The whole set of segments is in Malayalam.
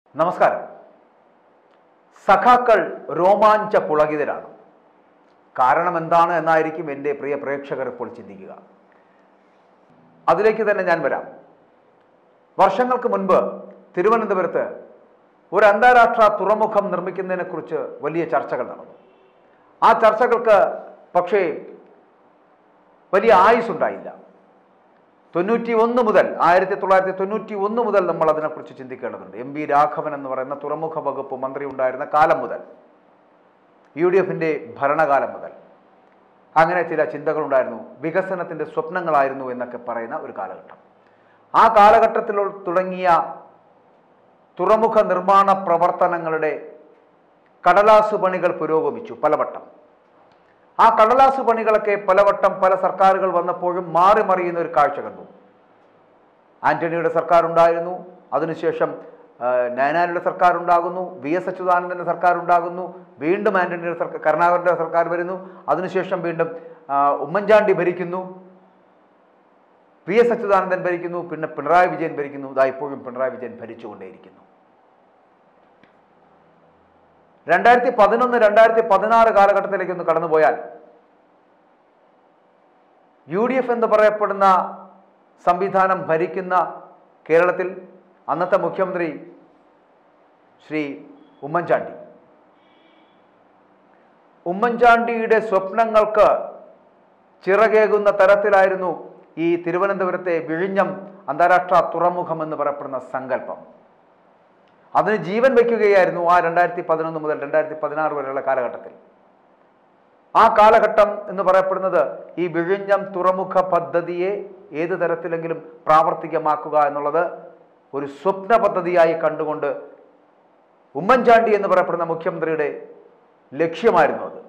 നമസ്കാരം. സഖാക്കൾ രോമാഞ്ച പുളകിതരാണ്. കാരണം എന്താണ് എന്നായിരിക്കും എൻ്റെ പ്രിയ പ്രേക്ഷകർ ഇപ്പോൾ ചിന്തിക്കുക. അതിലേക്ക് തന്നെ ഞാൻ വരാം. വർഷങ്ങൾക്ക് മുൻപ് തിരുവനന്തപുരത്ത് ഒരു അന്താരാഷ്ട്ര തുറമുഖം നിർമ്മിക്കുന്നതിനെക്കുറിച്ച് വലിയ ചർച്ചകൾ നടന്നു. ആ ചർച്ചകൾക്ക് പക്ഷേ വലിയ ആയുസ്സുണ്ടായില്ല. 1991 മുതൽ നമ്മൾ അതിനെക്കുറിച്ച് ചിന്തിക്കേണ്ടതുണ്ട്. എം വി രാഘവൻ എന്ന് പറയുന്ന തുറമുഖ വകുപ്പ് മന്ത്രി ഉണ്ടായിരുന്ന കാലം മുതൽ, UDFിൻ്റെ ഭരണകാലം മുതൽ അങ്ങനെ ചില ചിന്തകളുണ്ടായിരുന്നു. വികസനത്തിൻ്റെ സ്വപ്നങ്ങളായിരുന്നു എന്നൊക്കെ പറയുന്ന ഒരു കാലഘട്ടം. ആ കാലഘട്ടത്തിൽ തുടങ്ങിയ തുറമുഖ നിർമ്മാണ പ്രവർത്തനങ്ങളുടെ കടലാസു പണികൾ പുരോഗമിച്ചു പലവട്ടം. ആ കടലാസു പണികളൊക്കെ പലവട്ടം പല സർക്കാരുകൾ വന്നപ്പോഴും മാറി മറിയുന്ന ഒരു കാഴ്ച കണ്ടു. ആന്റണിയുടെ സർക്കാർ ഉണ്ടായിരുന്നു, അതിനുശേഷം നയനാരുടെ സർക്കാർ ഉണ്ടാകുന്നു, VS അച്യുതാനന്ദൻ്റെ സർക്കാർ ഉണ്ടാകുന്നു, വീണ്ടും ആന്റണിയുടെ സർക്കാർ, കരുണാകരൻ്റെ സർക്കാർ വരുന്നു, അതിനുശേഷം വീണ്ടും ഉമ്മൻചാണ്ടി ഭരിക്കുന്നു, VS അച്യുതാനന്ദൻ ഭരിക്കുന്നു, പിന്നെ പിണറായി വിജയൻ ഭരിക്കുന്നു. ഇതാ ഇപ്പോഴും പിണറായി വിജയൻ ഭരിച്ചുകൊണ്ടേയിരിക്കുന്നു. 2011-2016 കാലഘട്ടത്തിലേക്ക് ഒന്ന് കടന്നുപോയാൽ UDF എന്ന് പറയപ്പെടുന്ന സംവിധാനം ഭരിക്കുന്ന കേരളത്തിൽ അന്നത്തെ മുഖ്യമന്ത്രി ശ്രീ ഉമ്മൻചാണ്ടിയുടെ സ്വപ്നങ്ങൾക്ക് ചിറകേകുന്ന തരത്തിലായിരുന്നു ഈ തിരുവനന്തപുരത്തെ വിഴിഞ്ഞം അന്താരാഷ്ട്ര തുറമുഖം എന്ന് പറയപ്പെടുന്ന സങ്കല്പം. അതിന് ജീവൻ വയ്ക്കുകയായിരുന്നു ആ 2011 മുതൽ 2016 വരെയുള്ള കാലഘട്ടത്തിൽ. ആ കാലഘട്ടം എന്ന് പറയപ്പെടുന്നത് ഈ വിഴിഞ്ഞം തുറമുഖ പദ്ധതിയെ ഏത് തരത്തിലെങ്കിലും പ്രാവർത്തികമാക്കുക എന്നുള്ളത് ഒരു സ്വപ്ന പദ്ധതിയായി കണ്ടുകൊണ്ട് ഉമ്മൻചാണ്ടി എന്ന് പറയപ്പെടുന്ന മുഖ്യമന്ത്രിയുടെ ലക്ഷ്യമായിരുന്നു അത്.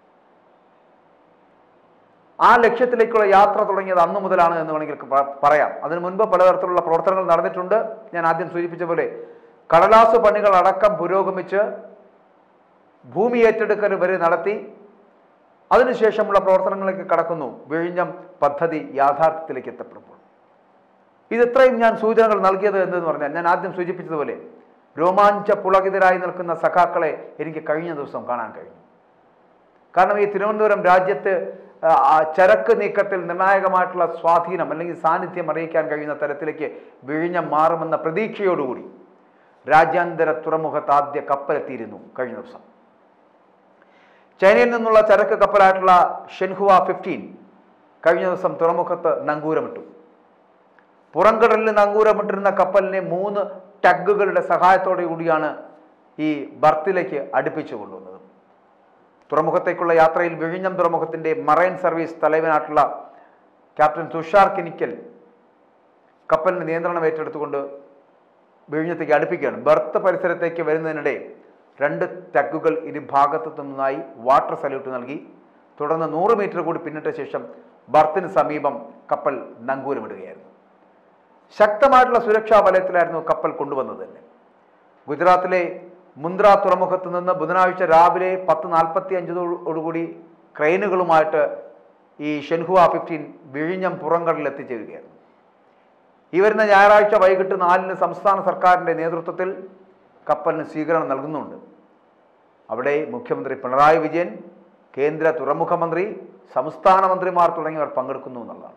ആ ലക്ഷ്യത്തിലേക്കുള്ള യാത്ര തുടങ്ങിയത് അന്നു മുതലാണ് എന്ന് വേണമെങ്കിൽ പറയാം. അതിനു മുൻപ് പലതരത്തിലുള്ള പ്രവർത്തനങ്ങൾ നടന്നിട്ടുണ്ട്. ഞാൻ ആദ്യം സൂചിപ്പിച്ച പോലെ കടലാസു പണികൾ അടക്കം പുരോഗമിച്ച് ഭൂമി ഏറ്റെടുക്കൽ വരെ നടത്തി അതിനുശേഷമുള്ള പ്രവർത്തനങ്ങളിലേക്ക് കടക്കുന്നു വിഴിഞ്ഞം പദ്ധതി യാഥാർത്ഥ്യത്തിലേക്ക് എത്തപ്പെടുമ്പോൾ. ഇത്രയും ഞാൻ സൂചനകൾ നൽകിയത് എന്തെന്ന് പറഞ്ഞാൽ, ഞാൻ ആദ്യം സൂചിപ്പിച്ചതുപോലെ രോമാഞ്ച പുളകിതരായി നിൽക്കുന്ന സഖാക്കളെ എനിക്ക് കഴിഞ്ഞ ദിവസം കാണാൻ കഴിഞ്ഞു. കാരണം ഈ തിരുവനന്തപുരം രാജ്യത്ത് ചരക്ക് നീക്കത്തിൽ നിർണായകമായിട്ടുള്ള സ്വാധീനം അല്ലെങ്കിൽ സാന്നിധ്യം അറിയിക്കാൻ കഴിയുന്ന തരത്തിലേക്ക് വിഴിഞ്ഞം മാറുമെന്ന പ്രതീക്ഷയോടുകൂടി രാജ്യാന്തര തുറമുഖത്ത് ആദ്യ കപ്പലെത്തിയിരുന്നു കഴിഞ്ഞ ദിവസം. ചൈനയിൽ നിന്നുള്ള ചരക്ക് കപ്പലായിട്ടുള്ള ഷെൻഹുവ 15 കഴിഞ്ഞ ദിവസം തുറമുഖത്ത് നങ്കൂരമിട്ടു. പുറംകടലിൽ നങ്കൂരമിട്ടിരുന്ന കപ്പലിനെ 3 ടഗുകളുടെ സഹായത്തോടു കൂടിയാണ് ഈ ബർത്തിലേക്ക് അടുപ്പിച്ചു കൊണ്ടുവന്നത്. തുറമുഖത്തേക്കുള്ള യാത്രയിൽ വിഴിഞ്ഞം തുറമുഖത്തിൻ്റെ മറൈൻ സർവീസ് തലവനായിട്ടുള്ള ക്യാപ്റ്റൻ തുഷാർ കിനിക്കൽ കപ്പലിന് നിയന്ത്രണം ഏറ്റെടുത്തുകൊണ്ട് വിഴിഞ്ഞത്തേക്ക് അടുപ്പിക്കുകയാണ്. ബർത്ത് പരിസരത്തേക്ക് വരുന്നതിനിടെ 2 ടഗുകൾ ഇരുഭാഗത്തു നിന്നായി വാട്ടർ സല്യൂട്ട് നൽകി. തുടർന്ന് 100 മീറ്റർ കൂടി പിന്നിട്ട ശേഷം ബർത്തിന് സമീപം കപ്പൽ നങ്കൂരമിടുകയായിരുന്നു. ശക്തമായിട്ടുള്ള സുരക്ഷാ വലയത്തിലായിരുന്നു കപ്പൽ കൊണ്ടുവന്നത് തന്നെ. ഗുജറാത്തിലെ മുന്ദ്ര തുറമുഖത്ത് നിന്ന് ബുധനാഴ്ച രാവിലെ 10:45 ക്രെയിനുകളുമായിട്ട് ഈ ഷെൻഹുവ 15 വിഴിഞ്ഞം പുറംകടലിൽ എത്തിച്ചേരുകയായിരുന്നു. ഈ വരുന്ന ഞായറാഴ്ച വൈകിട്ട് 4-ന് സംസ്ഥാന സർക്കാരിൻ്റെ നേതൃത്വത്തിൽ കപ്പലിന് സ്വീകരണം നൽകുന്നുണ്ട്. അവിടെ മുഖ്യമന്ത്രി പിണറായി വിജയൻ, കേന്ദ്ര തുറമുഖ മന്ത്രി, സംസ്ഥാന മന്ത്രിമാർ തുടങ്ങിയവർ പങ്കെടുക്കുന്നു എന്നുള്ളതാണ്.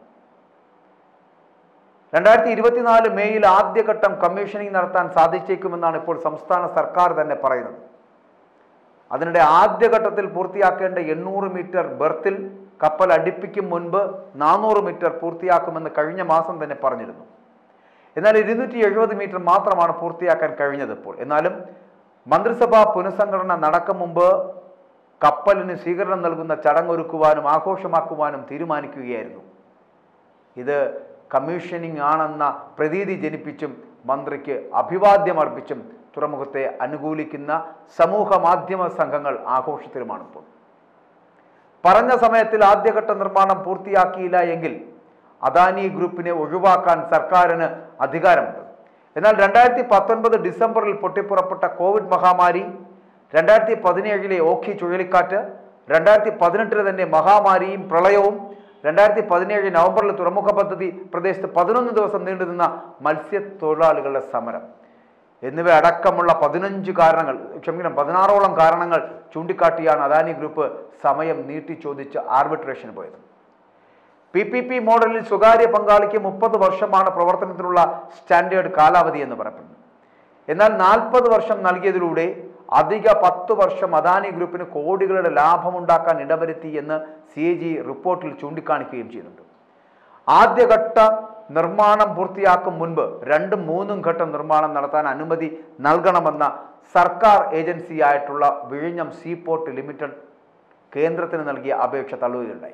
2024 മേയിൽ ആദ്യഘട്ടം കമ്മീഷനിങ് നടത്താൻ സാധിച്ചേക്കുമെന്നാണ് ഇപ്പോൾ സംസ്ഥാന സർക്കാർ തന്നെ പറയുന്നത്. അതിനിടെ ആദ്യഘട്ടത്തിൽ പൂർത്തിയാക്കേണ്ട 800 മീറ്റർ ബർത്തിൽ കപ്പൽ അടുപ്പിക്കും മുൻപ് 400 മീറ്റർ പൂർത്തിയാക്കുമെന്ന് കഴിഞ്ഞ മാസം തന്നെ പറഞ്ഞിരുന്നു. എന്നാൽ 270 മീറ്റർ മാത്രമാണ് പൂർത്തിയാക്കാൻ കഴിഞ്ഞത് ഇപ്പോൾ. എന്നാലും മന്ത്രിസഭാ പുനഃസംഘടന നടക്കും മുമ്പ് കപ്പലിന് സ്വീകരണം നൽകുന്ന ചടങ്ങൊരുക്കുവാനും ആഘോഷമാക്കുവാനും തീരുമാനിക്കുകയായിരുന്നു. ഇത് കമ്മീഷനിങ് ആണെന്ന പ്രതീതി ജനിപ്പിച്ചും മന്ത്രിക്ക് അഭിവാദ്യം അർപ്പിച്ചും തുറമുഖത്തെ അനുകൂലിക്കുന്ന സമൂഹ മാധ്യമ സംഘങ്ങൾ ആഘോഷത്തിലുമാണിപ്പോൾ. പറഞ്ഞ സമയത്തിൽ ആദ്യഘട്ട നിർമ്മാണം പൂർത്തിയാക്കിയില്ല എങ്കിൽ അദാനി ഗ്രൂപ്പിനെ ഒഴിവാക്കാൻ സർക്കാരിന് അധികാരമുണ്ട്. എന്നാൽ 2019 ഡിസംബറിൽ പൊട്ടിപ്പുറപ്പെട്ട കോവിഡ് മഹാമാരി, 2017 ഓഖി ചുഴലിക്കാറ്റ്, 2018 തന്നെ മഹാമാരിയും പ്രളയവും, 2017 നവംബറിൽ തുറമുഖ പദ്ധതി പ്രദേശത്ത് 11 ദിവസം നീണ്ടുനിന്ന മത്സ്യത്തൊഴിലാളികളുടെ സമരം, എന്നിവ അടക്കമുള്ള 16ഓളം കാരണങ്ങൾ ചൂണ്ടിക്കാട്ടിയാണ് അദാനി ഗ്രൂപ്പ് സമയം നീട്ടി ചോദിച്ച് ആർബിട്രേഷന് പോയത്. PPP മോഡലിൽ സ്വകാര്യ പങ്കാളിക്ക് 30 വർഷമാണ് പ്രവർത്തനത്തിനുള്ള സ്റ്റാൻഡേർഡ് കാലാവധി എന്ന് പറയപ്പെടുന്നു. എന്നാൽ 40 വർഷം നൽകിയതിലൂടെ അധിക 10 വർഷം അദാനി ഗ്രൂപ്പിന് കോടികളുടെ ലാഭമുണ്ടാക്കാൻ ഇടവരുത്തി എന്ന് CAG റിപ്പോർട്ടിൽ ചൂണ്ടിക്കാണിക്കുകയും ചെയ്യുന്നുണ്ട്. ആദ്യഘട്ട നിർമ്മാണം പൂർത്തിയാക്കും മുൻപ് 2ഉം 3ഉം ഘട്ട നിർമ്മാണം നടത്താൻ അനുമതി നൽകണമെന്ന സർക്കാർ ഏജൻസിയായിട്ടുള്ള വിഴിഞ്ഞം സീപോർട്ട് ലിമിറ്റഡ് കേന്ദ്രത്തിന് നൽകിയ അപേക്ഷ തള്ളുകയുണ്ടായി.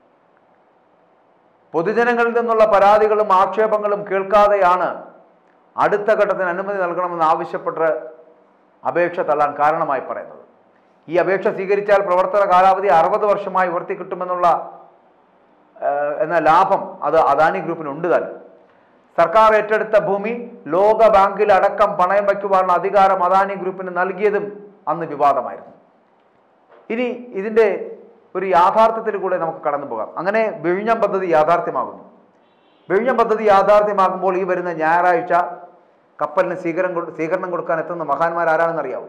പൊതുജനങ്ങളിൽ നിന്നുള്ള പരാതികളും ആക്ഷേപങ്ങളും കേൾക്കാതെയാണ് അടുത്ത ഘട്ടത്തിന് അനുമതി നൽകണമെന്ന് ആവശ്യപ്പെട്ട് അപേക്ഷ തള്ളാൻ കാരണമായി പറയുന്നത്. ഈ അപേക്ഷ സ്വീകരിച്ചാൽ പ്രവർത്തന കാലാവധി 60 വർഷമായി ഉയർത്തി കിട്ടുമെന്നുള്ള എന്ന ലാഭം അത് അദാനി ഗ്രൂപ്പിനുണ്ട് തന്നെ. സർക്കാർ ഏറ്റെടുത്ത ഭൂമി ലോക ബാങ്കിൽ അടക്കം പണയം വയ്ക്കുവാനുള്ള അധികാരം അദാനി ഗ്രൂപ്പിന് നൽകിയതും അന്ന് വിവാദമായിരുന്നു. ഇനി ഇതിൻ്റെ ഒരു യാഥാർത്ഥ്യത്തിൽ കൂടെ നമുക്ക് കടന്നു പോകാം. അങ്ങനെ വിഴിഞ്ഞം പദ്ധതി യാഥാർത്ഥ്യമാകുന്നു. വിഴിഞ്ഞം പദ്ധതി യാഥാർത്ഥ്യമാകുമ്പോൾ ഈ വരുന്ന ഞായറാഴ്ച കപ്പലിന് സ്വീകരണം കൊടുക്കാൻ എത്തുന്ന മഹാന്മാരാരാണെന്ന് അറിയാവൂ.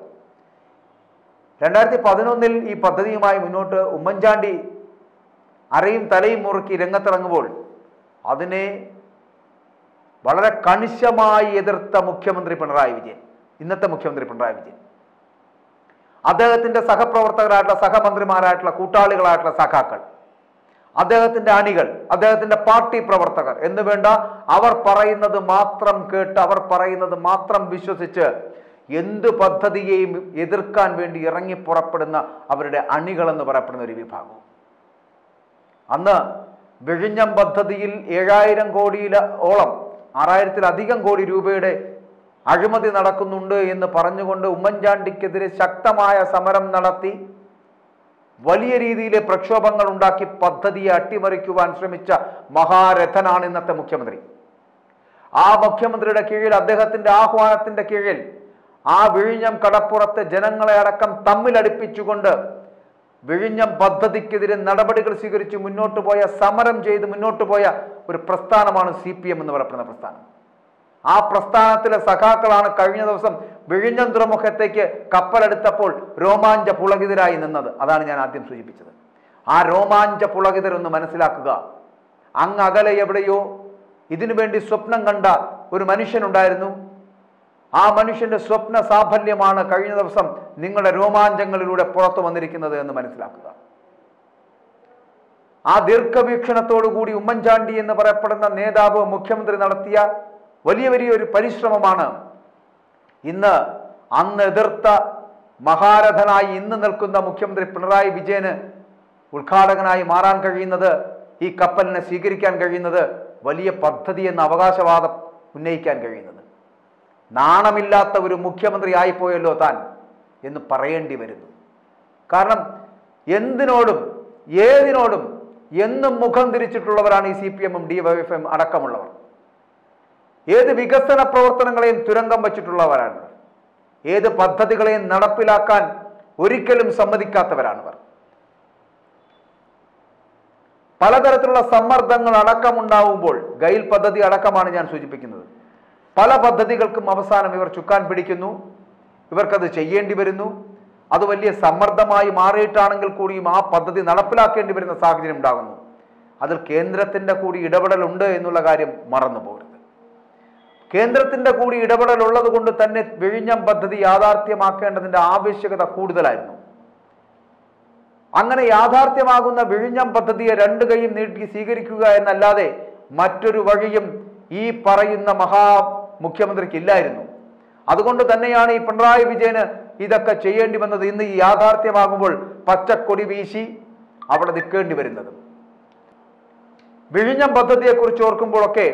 2011 ഈ പദ്ധതിയുമായി മുന്നോട്ട് ഉമ്മൻചാണ്ടി അരയും തലയും മുറുക്കി രംഗത്തിറങ്ങുമ്പോൾ അതിനെ വളരെ കണിശമായി എതിർത്ത മുഖ്യമന്ത്രി പിണറായി വിജയൻ, ഇന്നത്തെ മുഖ്യമന്ത്രി പിണറായി വിജയൻ, അദ്ദേഹത്തിൻ്റെ സഹപ്രവർത്തകരായിട്ടുള്ള സഹമന്ത്രിമാരായിട്ടുള്ള കൂട്ടാളികളായിട്ടുള്ള സഖാക്കൾ, അദ്ദേഹത്തിൻ്റെ അണികൾ, അദ്ദേഹത്തിൻ്റെ പാർട്ടി പ്രവർത്തകർ എന്ന് വേണ്ട അവർ പറയുന്നത് മാത്രം കേട്ട് അവർ പറയുന്നത് മാത്രം വിശ്വസിച്ച് എന്ത് പദ്ധതിയെയും എതിർക്കാൻ വേണ്ടി ഇറങ്ങി പുറപ്പെടുന്ന അവരുടെ അണികളെന്ന് പറയപ്പെടുന്ന ഒരു വിഭാഗം. അന്ന് വിഴിഞ്ഞം പദ്ധതിയിൽ 7000 കോടിയോളം 6000-ലധികം കോടി രൂപയുടെ അഴിമതി നടക്കുന്നുണ്ട് എന്ന് പറഞ്ഞുകൊണ്ട് ഉമ്മൻചാണ്ടിക്കെതിരെ ശക്തമായ സമരം നടത്തി വലിയ രീതിയിലെ പ്രക്ഷോഭങ്ങൾ ഉണ്ടാക്കി പദ്ധതിയെ അട്ടിമറിക്കുവാൻ ശ്രമിച്ച മഹാരഥനാണ് ഇന്നത്തെ മുഖ്യമന്ത്രി. ആ മുഖ്യമന്ത്രിയുടെ കീഴിൽ, അദ്ദേഹത്തിന്റെ ആഹ്വാനത്തിന്റെ കീഴിൽ ആ വിഴിഞ്ഞം കടപ്പുറത്തെ ജനങ്ങളെ അടക്കം തമ്മിലടിപ്പിച്ചുകൊണ്ട് വിഴിഞ്ഞം പദ്ധതിക്കെതിരെ നടപടികൾ സ്വീകരിച്ച് മുന്നോട്ട് പോയ, സമരം ചെയ്ത് മുന്നോട്ട് പോയ ഒരു പ്രസ്ഥാനമാണ് CPM എന്ന് പറയപ്പെടുന്ന പ്രസ്ഥാനം. ആ പ്രസ്ഥാനത്തിലെ സഖാക്കളാണ് കഴിഞ്ഞ ദിവസം വിഴിഞ്ഞം തുറമുഖത്തേക്ക് കപ്പലെടുത്തപ്പോൾ രോമാഞ്ച പുളകിതരായി നിന്നത്. അതാണ് ഞാൻ ആദ്യം സൂചിപ്പിച്ചത്. ആ രോമാഞ്ച പുളകിതരൊന്ന് മനസ്സിലാക്കുക. അങ്ങ് അകലെ എവിടെയോ ഇതിനു വേണ്ടി സ്വപ്നം കണ്ട ഒരു മനുഷ്യനുണ്ടായിരുന്നു. ആ മനുഷ്യന്റെ സ്വപ്ന സാഫല്യമാണ് കഴിഞ്ഞ ദിവസം നിങ്ങളുടെ രോമാഞ്ചങ്ങളിലൂടെ പുറത്തു വന്നിരിക്കുന്നത് എന്ന് മനസ്സിലാക്കുക. ആ ദീർഘവീക്ഷണത്തോടു കൂടി ഉമ്മൻചാണ്ടി എന്ന് പറയപ്പെടുന്ന നേതാവ്, മുഖ്യമന്ത്രി നടത്തിയ വലിയൊരു പരിശ്രമമാണ് ഇന്ന് അന്ന് എതിർത്ത മഹാരഥനായി ഇന്ന് നിൽക്കുന്ന മുഖ്യമന്ത്രി പിണറായി വിജയന് ഉദ്ഘാടകനായി മാറാൻ കഴിയുന്നത്, ഈ കപ്പലിനെ സ്വീകരിക്കാൻ കഴിയുന്നത്, വലിയ പദ്ധതി എന്ന അവകാശവാദം ഉന്നയിക്കാൻ കഴിയുന്നത്. നാണമില്ലാത്ത ഒരു മുഖ്യമന്ത്രി ആയിപ്പോയല്ലോ താൻ എന്ന് പറയേണ്ടി വരുന്നു. കാരണം എന്തിനോടും ഏതിനോടും എന്നും മുഖം തിരിച്ചിട്ടുള്ളവരാണ് ഈ CPM-ഉം DYFI-യും അടക്കമുള്ളവർ. ഏത് വികസന പ്രവർത്തനങ്ങളെയും തുരങ്കം വച്ചിട്ടുള്ളവരാണ്. ഏത് പദ്ധതികളെയും നടപ്പിലാക്കാൻ ഒരിക്കലും സമ്മതിക്കാത്തവരാണിവർ. പലതരത്തിലുള്ള സമ്മർദ്ദങ്ങൾ അടക്കമുണ്ടാവുമ്പോൾ, ഗൈൽ പദ്ധതി അടക്കമാണ് ഞാൻ സൂചിപ്പിക്കുന്നത്, പല പദ്ധതികൾക്കും അവസാനം ഇവർ ചുക്കാൻ പിടിക്കുന്നു. ഇവർക്കത് ചെയ്യേണ്ടി വരുന്നു. അത് വലിയ സമ്മർദ്ദമായി മാറിയിട്ടാണെങ്കിൽ കൂടിയും ആ പദ്ധതി നടപ്പിലാക്കേണ്ടി വരുന്ന സാഹചര്യം ഉണ്ടാകുന്നു. അതിൽ കേന്ദ്രത്തിൻ്റെ കൂടി ഇടപെടലുണ്ട് എന്നുള്ള കാര്യം മറന്നു പോകരുത്. കേന്ദ്രത്തിൻ്റെ കൂടി ഇടപെടൽ ഉള്ളത് കൊണ്ട് തന്നെ വിഴിഞ്ഞം പദ്ധതി യാഥാർത്ഥ്യമാക്കേണ്ടതിൻ്റെ ആവശ്യകത കൂടുതലായിരുന്നു. അങ്ങനെ യാഥാർത്ഥ്യമാകുന്ന വിഴിഞ്ഞം പദ്ധതിയെ 2 കൈയും നീട്ടി സ്വീകരിക്കുക എന്നല്ലാതെ മറ്റൊരു വഴിയും ഈ പറയുന്ന മുഖ്യമന്ത്രിക്ക് ഇല്ലായിരുന്നു. അതുകൊണ്ട് തന്നെയാണ് ഈ പിണറായി വിജയന് ഇതൊക്കെ ചെയ്യേണ്ടി വന്നത്. ഇന്ന് ഈ യാഥാർത്ഥ്യമാകുമ്പോൾ പച്ചക്കൊടി വീശി അവിടെ നിൽക്കേണ്ടി വരുന്നത്. വിഴിഞ്ഞം പദ്ധതിയെക്കുറിച്ച് ഓർക്കുമ്പോഴൊക്കെ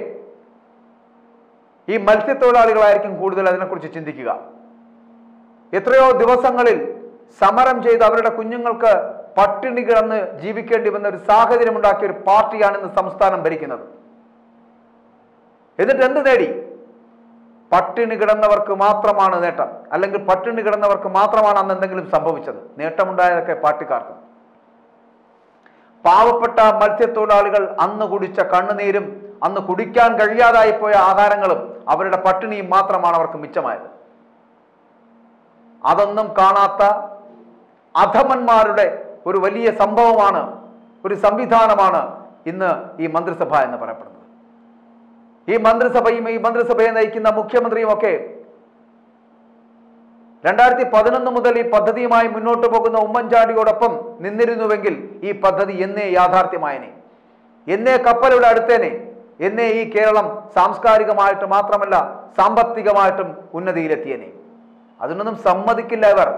ഈ മത്സ്യത്തൊഴിലാളികളായിരിക്കും കൂടുതൽ അതിനെക്കുറിച്ച് ചിന്തിക്കുക. എത്രയോ ദിവസങ്ങളിൽ സമരം ചെയ്ത് അവരുടെ കുഞ്ഞുങ്ങൾക്ക് പട്ടിണി കിടന്ന് ജീവിക്കേണ്ടി വന്ന ഒരു സാഹചര്യം ഉണ്ടാക്കിയ ഒരു പാർട്ടിയാണ് ഇന്ന് സംസ്ഥാനം ഭരിക്കുന്നത്. എന്നിട്ട് എന്ത് നേടി? പട്ടിണി കിടന്നവർക്ക് മാത്രമാണ് നേട്ടം, അല്ലെങ്കിൽ പട്ടിണി കിടന്നവർക്ക് മാത്രമാണ് അന്ന് എന്തെങ്കിലും സംഭവിച്ചത്. നേട്ടമുണ്ടായതൊക്കെ പാർട്ടിക്കാർക്ക്. പാവപ്പെട്ട മത്സ്യത്തൊഴിലാളികൾ അന്ന് കുടിച്ച കണ്ണുനീരും അന്ന് കുടിക്കാൻ കഴിയാതായി പോയ ആഹാരങ്ങളും അവരുടെ പട്ടിണിയും മാത്രമാണ് അവർക്ക് മിച്ചമായത്. അതൊന്നും കാണാത്ത അധമന്മാരുടെ ഒരു വലിയ സംഭവമാണ്, ഒരു സംവിധാനമാണ് ഇന്ന് ഈ മന്ത്രിസഭ എന്ന് പറയപ്പെടുന്നത്. ഈ മന്ത്രിസഭയും ഈ മന്ത്രിസഭയെ നയിക്കുന്ന മുഖ്യമന്ത്രിയും ഒക്കെ 2011 മുതൽ ഈ പദ്ധതിയുമായി മുന്നോട്ട് പോകുന്ന ഉമ്മൻചാണ്ടിയോടൊപ്പം നിന്നിരുന്നുവെങ്കിൽ ഈ പദ്ധതി എന്നേ യാഥാർത്ഥ്യമായനെ, എന്നേ കപ്പലുടെ അടുത്തേനെ, എന്നേ ഈ കേരളം സാംസ്കാരികമായിട്ട് മാത്രമല്ല സാമ്പത്തികമായിട്ടും ഉന്നതിയിലെത്തിയനെ. അതിനൊന്നും സമ്മതിക്കില്ല ഇവർ.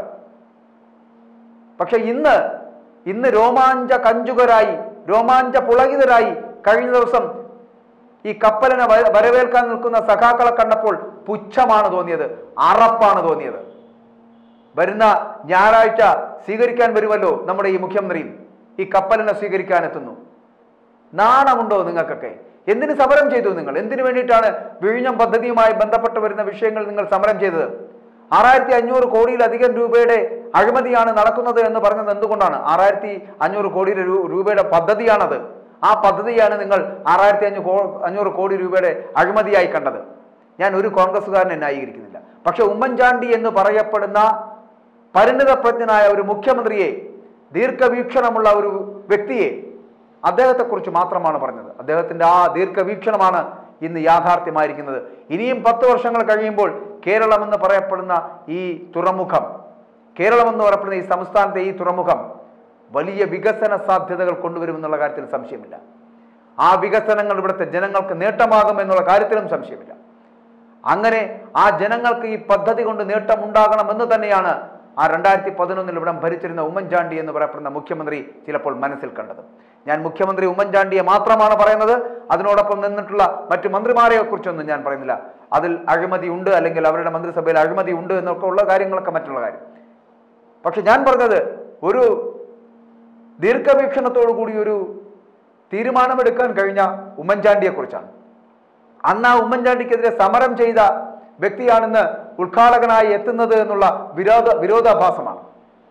പക്ഷെ ഇന്ന് രോമാഞ്ച കഞ്ചുകരായി, രോമാഞ്ച പുളകിതരായി കഴിഞ്ഞ ദിവസം ഈ കപ്പലിനെ വരവേൽക്കാൻ നിൽക്കുന്ന സഖാക്കളെ കണ്ടപ്പോൾ പുച്ഛമാണ് തോന്നിയത്, അറപ്പാണ് തോന്നിയത്. വരുന്ന ഞായറാഴ്ച സ്വീകരിക്കാൻ വരുമല്ലോ നമ്മുടെ ഈ മുഖ്യമന്ത്രിയും ഈ കപ്പലിനെ സ്വീകരിക്കാൻ എത്തുന്നു. നാണമുണ്ടോ നിങ്ങൾക്കൊക്കെ? എന്തിന് സമരം ചെയ്തു നിങ്ങൾ? എന്തിനു വേണ്ടിയിട്ടാണ് വിഴിഞ്ഞം പദ്ധതിയുമായി ബന്ധപ്പെട്ട് വരുന്ന വിഷയങ്ങൾ നിങ്ങൾ സമരം ചെയ്തത്? 6500 കോടിയിലധികം രൂപയുടെ അഴിമതിയാണ് നടക്കുന്നത് എന്ന് പറഞ്ഞത് എന്തുകൊണ്ടാണ്? 6500 കോടി രൂപയുടെ പദ്ധതിയാണത്. ആ പദ്ധതിയാണ് നിങ്ങൾ 6500 കോടി രൂപയുടെ അഴിമതിയായി കണ്ടത്. ഞാൻ ഒരു കോൺഗ്രസ്സുകാരനെ ന്യായീകരിക്കുന്നില്ല. പക്ഷെ ഉമ്മൻചാണ്ടി എന്ന് പറയപ്പെടുന്ന പരിണിതപ്രജ്ഞനായ ഒരു മുഖ്യമന്ത്രിയെ, ദീർഘവീക്ഷണമുള്ള ഒരു വ്യക്തിയെ, അദ്ദേഹത്തെക്കുറിച്ച് മാത്രമാണ് പറഞ്ഞത്. അദ്ദേഹത്തിൻ്റെ ആ ദീർഘവീക്ഷണമാണ് ഇന്ന് യാഥാർത്ഥ്യമായിരിക്കുന്നത്. ഇനിയും 10 വർഷങ്ങൾ കഴിയുമ്പോൾ കേരളം എന്ന് പറയപ്പെടുന്ന ഈ തുറമുഖം, കേരളം എന്ന് പറയപ്പെടുന്ന ഈ സംസ്ഥാനത്തെ ഈ തുറമുഖം വലിയ വികസന സാധ്യതകൾ കൊണ്ടുവരുമെന്നുള്ള കാര്യത്തിൽ സംശയമില്ല. ആ വികസനങ്ങൾ ഇവിടുത്തെ ജനങ്ങൾക്ക് നേട്ടമാകും എന്നുള്ള കാര്യത്തിലും സംശയമില്ല. അങ്ങനെ ആ ജനങ്ങൾക്ക് ഈ പദ്ധതി കൊണ്ട് നേട്ടമുണ്ടാകണമെന്ന് തന്നെയാണ് ആ 2011 ഇവിടം ഭരിച്ചിരുന്ന ഉമ്മൻചാണ്ടി എന്ന് പറയപ്പെടുന്ന മുഖ്യമന്ത്രി ചിലപ്പോൾ മനസ്സിൽ കണ്ടത്. ഞാൻ മുഖ്യമന്ത്രി ഉമ്മൻചാണ്ടിയെ മാത്രമാണ് പറയുന്നത്. അതിനോടൊപ്പം നിന്നിട്ടുള്ള മറ്റു മന്ത്രിമാരെ കുറിച്ചൊന്നും ഞാൻ പറയുന്നില്ല. അതിൽ അഴിമതി ഉണ്ട്, അല്ലെങ്കിൽ അവരുടെ മന്ത്രിസഭയിൽ അഴിമതി ഉണ്ട് എന്നൊക്കെ ഉള്ള കാര്യങ്ങളൊക്കെ മറ്റുള്ള കാര്യം. പക്ഷെ ഞാൻ പറഞ്ഞത് ഒരു ദീർഘവീക്ഷണത്തോടു കൂടി ഒരു തീരുമാനമെടുക്കാൻ കഴിഞ്ഞ ഉമ്മൻചാണ്ടിയെ കുറിച്ചാണ്. അന്ന് ആ ഉമ്മൻചാണ്ടിക്കെതിരെ സമരം ചെയ്ത വ്യക്തിയാണെന്ന് ഉദ്ഘാടകനായി എത്തുന്നത് എന്നുള്ള വിരോധാഭാസമാണ്.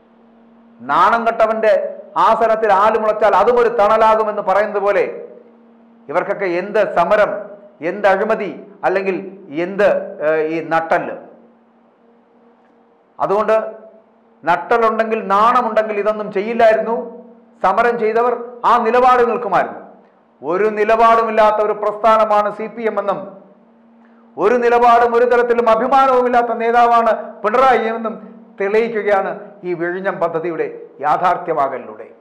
നാണം കെട്ടവന്റെ ആസനത്തിൽ ആല് മുളച്ചാൽ അതും ഒരു തണലാകുമെന്ന് പറയുന്നത് പോലെ ഇവർക്കൊക്കെ എന്ത് സമരം, എന്ത് അഴിമതി, അല്ലെങ്കിൽ എന്ത് ഈ നട്ടല്. അതുകൊണ്ട് നട്ടലുണ്ടെങ്കിൽ, നാണമുണ്ടെങ്കിൽ ഇതൊന്നും ചെയ്യില്ലായിരുന്നു. സമരം ചെയ്തവർ ആ നിലപാട് നിൽക്കുമായിരുന്നു. ഒരു നിലപാടുമില്ലാത്ത ഒരു പ്രസ്ഥാനമാണ് CPM എന്നും, ഒരു നിലപാടും ഒരു തരത്തിലും അഭിമാനവുമില്ലാത്ത നേതാവാണ് പിണറായി എന്നും തെളിയിക്കുകയാണ് ഈ വിഴിഞ്ഞം പദ്ധതിയുടെ യാഥാർത്ഥ്യമാകലിലൂടെ.